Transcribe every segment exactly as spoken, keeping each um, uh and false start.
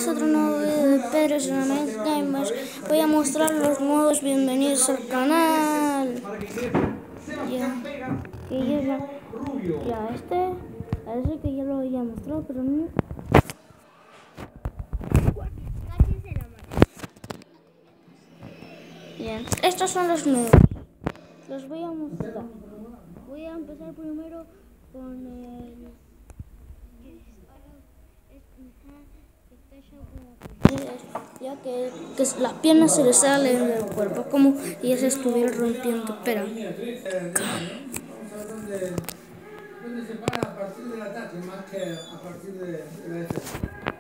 bienvenidos a otro nuevo video de Pedro Solamente Gamers. Voy a mostrar los nuevos bienvenidos al canal. Ya, que ya, ya, ya este, parece que ya lo había mostrado, pero no. Bien, estos son los nuevos. Los voy a mostrar. Voy a empezar primero con el... ya que, que las piernas se le salen del cuerpo, como si ya se estuviera rompiendo. Espera. ¿Dónde se para a partir del ataque más que a partir de la defensa?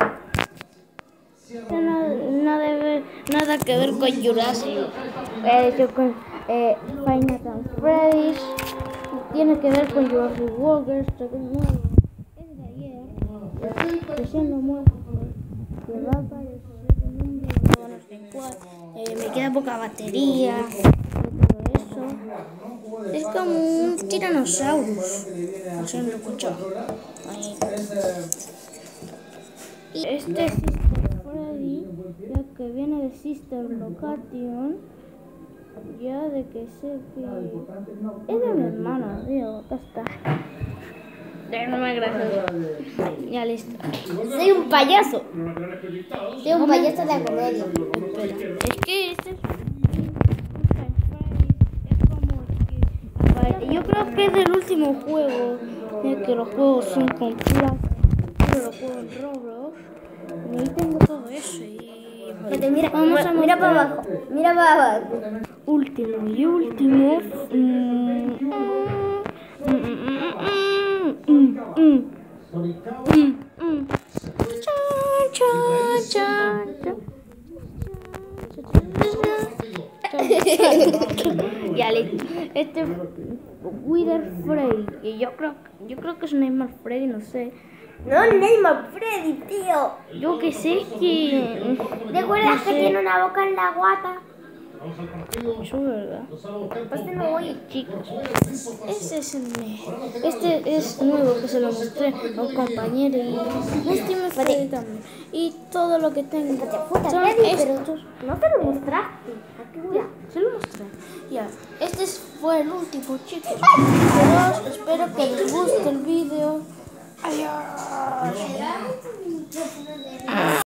Nada, nada, nada que ver con Jurassic, eh, yo con eh, Final Fantasy, tiene que ver con Jurassic World, esto que es nuevo, es de ayer, recién lo muestro, que va a aparecer en un video, no sé cuál, eh, me queda poca batería, y todo eso, es como un Tyrannosaurus, no sé, lo he escuchado. Y este Freddy, ya que viene de Sister Location, ya de que sé que es de mi hermana, tío, acá está. No me gracias. Ya listo. Soy un payaso. Soy un payaso de la comedia. Espera, es que este es, es como que yo creo que es del último juego, ya que los juegos son con plástico, pero los juegos en Roblox. Y ahí tengo todo eso y... Mira, mira, vamos a mira para abajo, mira para abajo. Último y último. Mm, mm, mm, mm, mm, mm, mm, mm. Chan, chan, chan, chan. Ya listo. Este es Wither Freddy. Y yo creo, yo creo que es Nightmare Freddy, no sé. No, Neymar Freddy, tío. Yo que sé que... ¿Recuerdas no sé. que tiene una boca en la guata? Eso es verdad. Pues no voy. Chicos, este es el este es nuevo que se lo mostré a un compañero y este me Freddy también. Y todo lo que tengo Puta, son Freddy, pero estos. no te lo mostraste. Aquí voy. Ya, se lo mostré. Ya, este fue el último, chicos. Adiós, espero que les guste el vídeo. Adiós.